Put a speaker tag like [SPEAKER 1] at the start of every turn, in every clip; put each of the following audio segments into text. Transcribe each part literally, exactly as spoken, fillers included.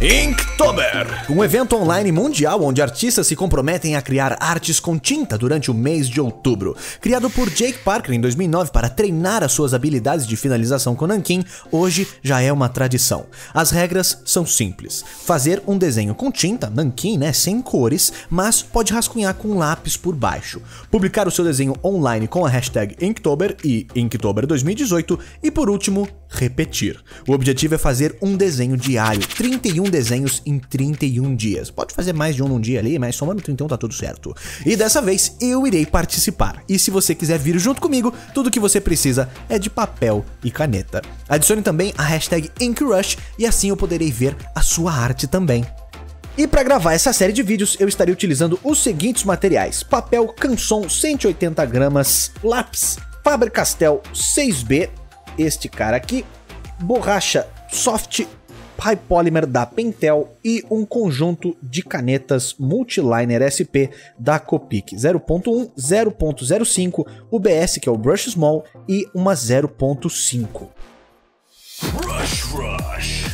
[SPEAKER 1] Inktober, um evento online mundial onde artistas se comprometem a criar artes com tinta durante o mês de outubro. Criado por Jake Parker em dois mil e nove para treinar as suas habilidades de finalização com nanquim, hoje já é uma tradição. As regras são simples. Fazer um desenho com tinta, nanquim, né, sem cores, mas pode rascunhar com lápis por baixo. Publicar o seu desenho online com a hashtag Inktober e Inktober dois mil e dezoito e, por último, repetir. O objetivo é fazer um desenho diário, trinta e um desenhos em trinta e um dias. Pode fazer mais de um num dia ali, mas somando trinta e um tá tudo certo. E dessa vez eu irei participar. E se você quiser vir junto comigo, tudo que você precisa é de papel e caneta. Adicione também a hashtag InkRush e assim eu poderei ver a sua arte também. E para gravar essa série de vídeos eu estarei utilizando os seguintes materiais: papel Canson cento e oitenta gramas, lápis Faber-Castell seis B, este cara aqui, borracha Soft High Polymer da Pentel e um conjunto de canetas Multiliner S P da Copic zero ponto um, zero ponto zero cinco, U B S, que é o Brush Small, e uma zero ponto cinco. Brush Rush.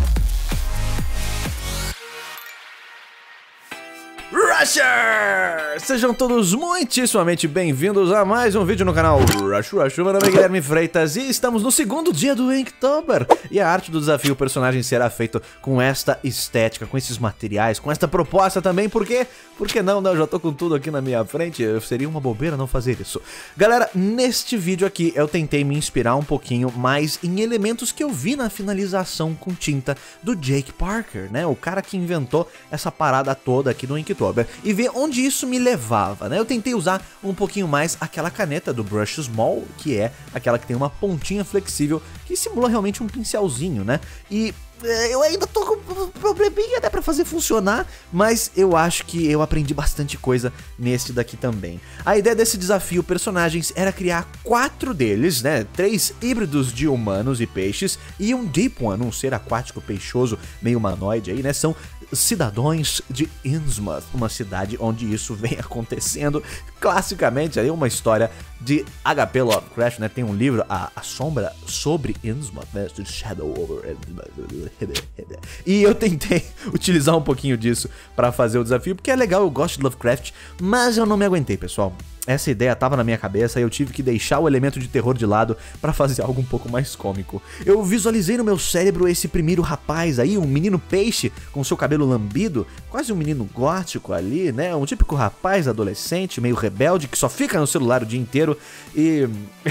[SPEAKER 1] Rushers! Sejam todos muitíssimamente bem-vindos a mais um vídeo no canal Rush Rush. Meu nome é Guilherme Freitas e estamos no segundo dia do Inktober. E a arte do desafio, o personagem será feito com esta estética, com esses materiais, com esta proposta também, porque... Por que não, né? Eu já tô com tudo aqui na minha frente, seria uma bobeira não fazer isso. Galera, neste vídeo aqui eu tentei me inspirar um pouquinho mais em elementos que eu vi na finalização com tinta do Jake Parker, né? O cara que inventou essa parada toda aqui no Inktober. E ver onde isso me levava, né? Eu tentei usar um pouquinho mais aquela caneta do Brush Small, que é aquela que tem uma pontinha flexível, que simula realmente um pincelzinho, né? E... eu ainda tô com um probleminha, né, pra fazer funcionar, mas eu acho que eu aprendi bastante coisa nesse daqui também. A ideia desse desafio personagens era criar quatro deles, né, três híbridos de humanos e peixes e um Deep One, um ser aquático peixoso meio humanoide aí, né, são cidadãos de Innsmouth, uma cidade onde isso vem acontecendo classicamente, aí uma história de H P Lovecraft, né, tem um livro, A, a Sombra sobre Innsmouth, né, The Shadow over Innsmouth. E eu tentei utilizar um pouquinho disso pra fazer o desafio, porque é legal, eu gosto de Lovecraft, mas eu não me aguentei, pessoal. Essa ideia tava na minha cabeça e eu tive que deixar o elemento de terror de lado pra fazer algo um pouco mais cômico. Eu visualizei no meu cérebro esse primeiro rapaz aí, um menino peixe com seu cabelo lambido, quase um menino gótico ali, né? Um típico rapaz adolescente, meio rebelde, que só fica no celular o dia inteiro e...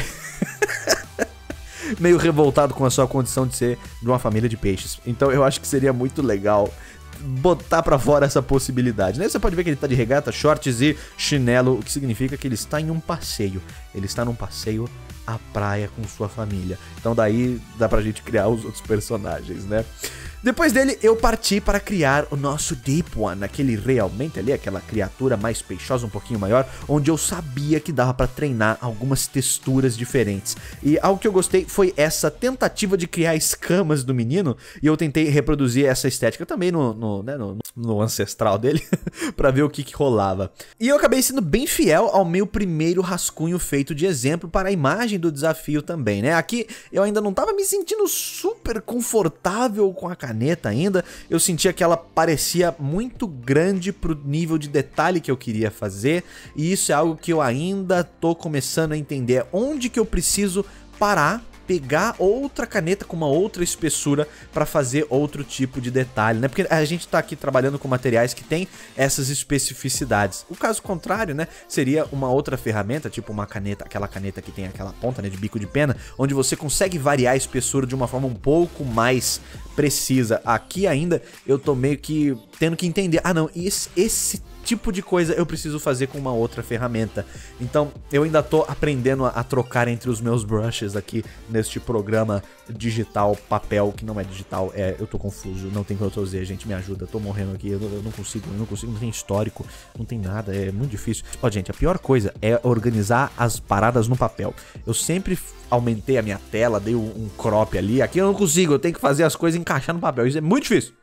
[SPEAKER 1] meio revoltado com a sua condição de ser de uma família de peixes. Então eu acho que seria muito legal botar pra fora essa possibilidade, né? Você pode ver que ele tá de regata, shorts e chinelo, o que significa que ele está em um passeio. Ele está num passeio à praia com sua família. Então daí dá pra gente criar os outros personagens, né? Depois dele, eu parti para criar o nosso Deep One, aquele realmente ali, aquela criatura mais peixosa, um pouquinho maior, onde eu sabia que dava para treinar algumas texturas diferentes. E algo que eu gostei foi essa tentativa de criar escamas do menino, e eu tentei reproduzir essa estética também no, no, né, no, no ancestral dele, para ver o que, que rolava. E eu acabei sendo bem fiel ao meu primeiro rascunho feito de exemplo para a imagem do desafio também, né? Aqui eu ainda não tava me sentindo super confortável com a caneta ainda, eu sentia que ela parecia muito grande pro nível de detalhe que eu queria fazer, e isso é algo que eu ainda tô começando a entender, onde que eu preciso parar, pegar outra caneta com uma outra espessura para fazer outro tipo de detalhe, né? Porque a gente tá aqui trabalhando com materiais que tem essas especificidades. O caso contrário, né, seria uma outra ferramenta, tipo uma caneta, aquela caneta que tem aquela ponta, né, de bico de pena, onde você consegue variar a espessura de uma forma um pouco mais precisa. Aqui ainda eu tô meio que tendo que entender, ah não, esse, esse tipo de coisa eu preciso fazer com uma outra ferramenta. Então eu ainda tô aprendendo a, a trocar entre os meus brushes aqui neste programa digital, papel, que não é digital, é, eu tô confuso, não tem Ctrl Z, gente, me ajuda, tô morrendo aqui, eu, eu não consigo, eu não consigo, não tem histórico, não tem nada, é muito difícil. Ó, gente, a pior coisa é organizar as paradas no papel. Eu sempre aumentei a minha tela, dei um, um crop ali, aqui eu não consigo, eu tenho que fazer as coisas encaixar no papel, isso é muito difícil.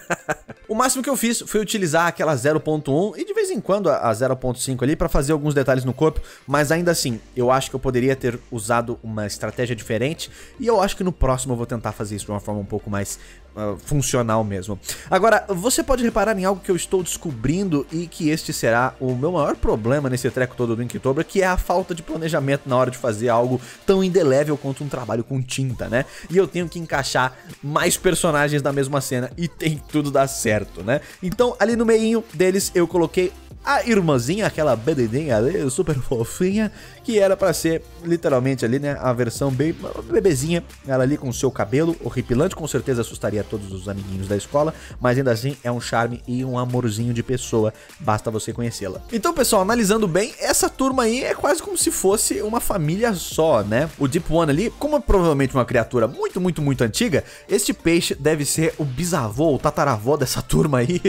[SPEAKER 1] O máximo que eu fiz foi utilizar aquela zero ponto um e de vez em quando a zero ponto cinco ali pra fazer alguns detalhes no corpo, mas ainda assim, eu acho que eu poderia ter usado uma estratégia diferente e eu acho que no próximo eu vou tentar fazer isso de uma forma um pouco mais uh, funcional mesmo. Agora, você pode reparar em algo que eu estou descobrindo e que este será o meu maior problema nesse treco todo do Inktober, que é a falta de planejamento na hora de fazer algo tão indelével quanto um trabalho com tinta, né? E eu tenho que encaixar mais personagens na mesma cena e tem que tudo dar certo, né? Então, ali no meinho deles eu coloquei a irmãzinha, aquela bebezinha ali, super fofinha, que era pra ser literalmente ali, né, a versão bem bebezinha, ela ali com o seu cabelo horripilante, com certeza assustaria todos os amiguinhos da escola, mas ainda assim é um charme e um amorzinho de pessoa, basta você conhecê-la. Então, pessoal, analisando bem, essa turma aí é quase como se fosse uma família só, né? O Deep One ali, como é provavelmente uma criatura muito, muito, muito antiga, este peixe deve ser o bisavô, o tataravô dessa turma aí.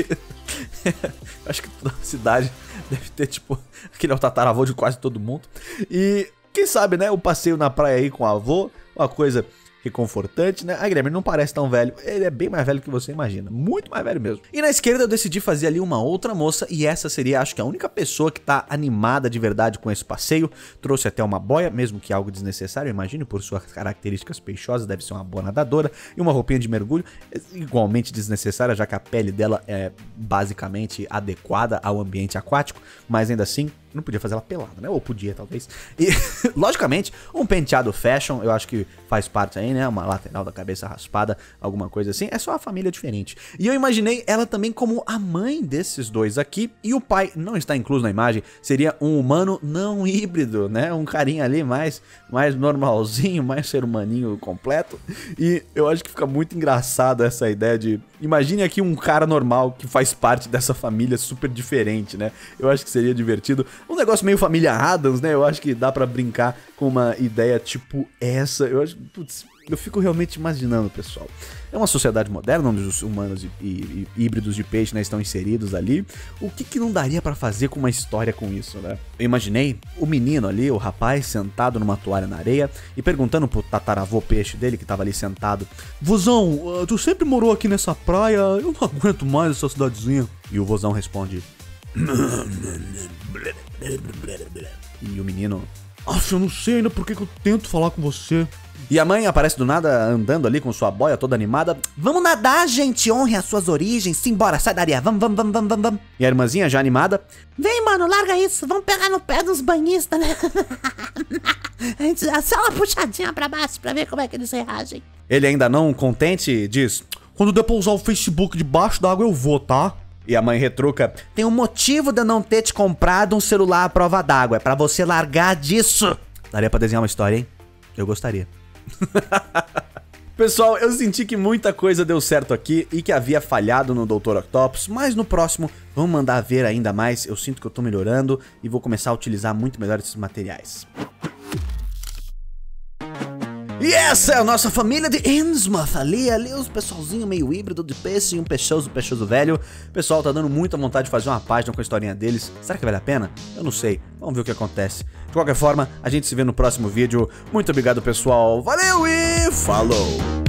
[SPEAKER 1] Acho que toda a cidade deve ter, tipo, aquele é o tataravô de quase todo mundo. E quem sabe, né, o passeio na praia aí com o avô, uma coisa reconfortante, né? A Guilherme não parece tão velho, ele é bem mais velho que você imagina, muito mais velho mesmo. E na esquerda eu decidi fazer ali uma outra moça, e essa seria, acho que a única pessoa que tá animada de verdade com esse passeio. Trouxe até uma boia, mesmo que algo desnecessário, imagine, por suas características peixosas, deve ser uma boa nadadora, e uma roupinha de mergulho, igualmente desnecessária, já que a pele dela é basicamente adequada ao ambiente aquático, mas ainda assim não podia fazer ela pelada, né? Ou podia, talvez. E, logicamente, um penteado fashion, eu acho que faz parte aí, né? Uma lateral da cabeça raspada, alguma coisa assim. É só a família diferente. E eu imaginei ela também como a mãe desses dois aqui. E o pai não está incluso na imagem. Seria um humano não híbrido, né? Um carinha ali mais, mais normalzinho, mais ser humaninho completo. E eu acho que fica muito engraçado essa ideia de... Imagine aqui um cara normal que faz parte dessa família super diferente, né? Eu acho que seria divertido. Um negócio meio família Addams, né? Eu acho que dá pra brincar com uma ideia tipo essa. Eu acho... Putz, eu fico realmente imaginando, pessoal. É uma sociedade moderna onde os humanos e, e, e híbridos de peixe, né, estão inseridos ali. O que que não daria pra fazer com uma história com isso, né? Eu imaginei o menino ali, o rapaz, sentado numa toalha na areia e perguntando pro tataravô peixe dele, que tava ali sentado: Vozão, uh, tu sempre morou aqui nessa praia? Eu não aguento mais essa cidadezinha. E o vozão responde... E o menino... Aff, eu não sei ainda por que que eu tento falar com você. E a mãe aparece do nada, andando ali com sua boia toda animada. Vamos nadar, gente, honre as suas origens. Simbora, sai da areia, vamos, vamos, vamos, vamos, vamos. E a irmãzinha já animada. Vem, mano, larga isso, vamos pegar no pé dos banhistas, né? A gente dá só uma puxadinha pra baixo pra ver como é que eles reagem. Ele ainda não contente, diz... Quando der pra usar o Facebook debaixo da água eu vou, tá? E a mãe retruca: tem um motivo de eu não ter te comprado um celular à prova d'água. É pra você largar disso. Daria pra desenhar uma história, hein? Eu gostaria. Pessoal, eu senti que muita coisa deu certo aqui e que havia falhado no doutor Octopus, mas no próximo vamos mandar ver ainda mais. Eu sinto que eu tô melhorando e vou começar a utilizar muito melhor esses materiais. E essa é a nossa família de Innsmouth. Ali, ali os pessoalzinho meio híbrido de peixe e um peixoso, peixoso velho. O pessoal tá dando muita vontade de fazer uma página com a historinha deles. Será que vale a pena? Eu não sei. Vamos ver o que acontece. De qualquer forma, a gente se vê no próximo vídeo. Muito obrigado, pessoal. Valeu e falou!